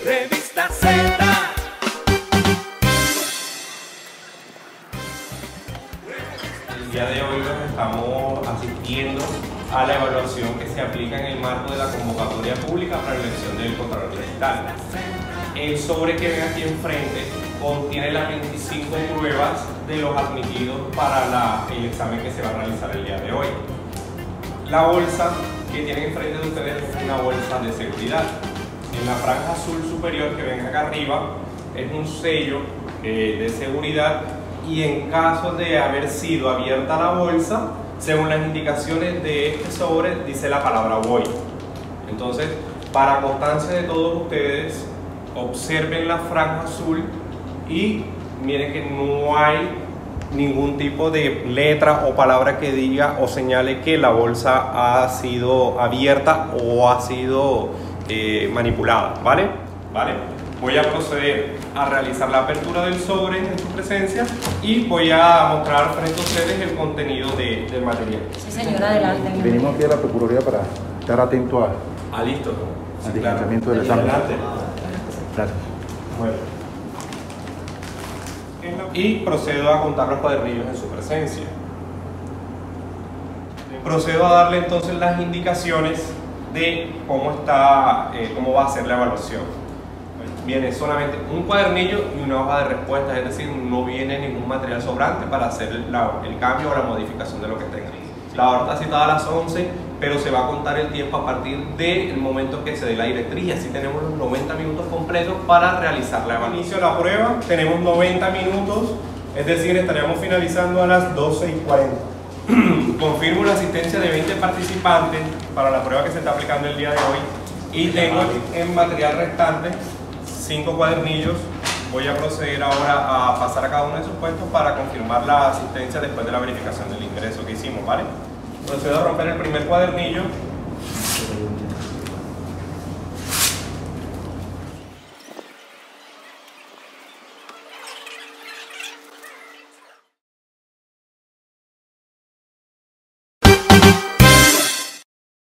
Revista Z. El día de hoy nos estamos asistiendo a la evaluación que se aplica en el marco de la convocatoria pública para la elección del Contralor Digital. El sobre que ven aquí enfrente contiene las 25 pruebas de los admitidos para el examen que se va a realizar el día de hoy. La bolsa que tienen enfrente de ustedes es una bolsa de seguridad. En la franja azul superior que ven acá arriba es un sello de seguridad, y en caso de haber sido abierta la bolsa, según las indicaciones de este sobre, dice la palabra voy. Entonces, para constancia de todos ustedes, observen la franja azul y miren que no hay ningún tipo de letra o palabra que diga o señale que la bolsa ha sido abierta o ha sido manipulada, ¿vale? Voy a proceder a realizar la apertura del sobre en su presencia y voy a mostrar frente a ustedes el contenido del material. Sí, señora, adelante. Venimos aquí a la Procuraduría para estar atento Listo. al distanciamiento del examen. Adelante. Gracias. Bueno. Y procedo a contar los cuadernillos en su presencia. Procedo a darle entonces las indicaciones de cómo va a ser la evaluación. Viene solamente un cuadernillo y una hoja de respuesta, es decir, no viene ningún material sobrante para hacer el cambio o la modificación de lo que tengan. La hora está citada a las 11, pero se va a contar el tiempo a partir del momento que se dé la directriz, y así tenemos los 90 minutos completos para realizar la evaluación. Inicio de la prueba, tenemos 90 minutos, es decir, estaríamos finalizando a las 12:40. Confirmo la asistencia de 20 participantes para la prueba que se está aplicando el día de hoy, y tengo en material restante 5 cuadernillos. Voy a proceder ahora a pasar a cada uno de sus puestos para confirmar la asistencia después de la verificación del ingreso que hicimos, ¿vale? Procedo a romper el primer cuadernillo.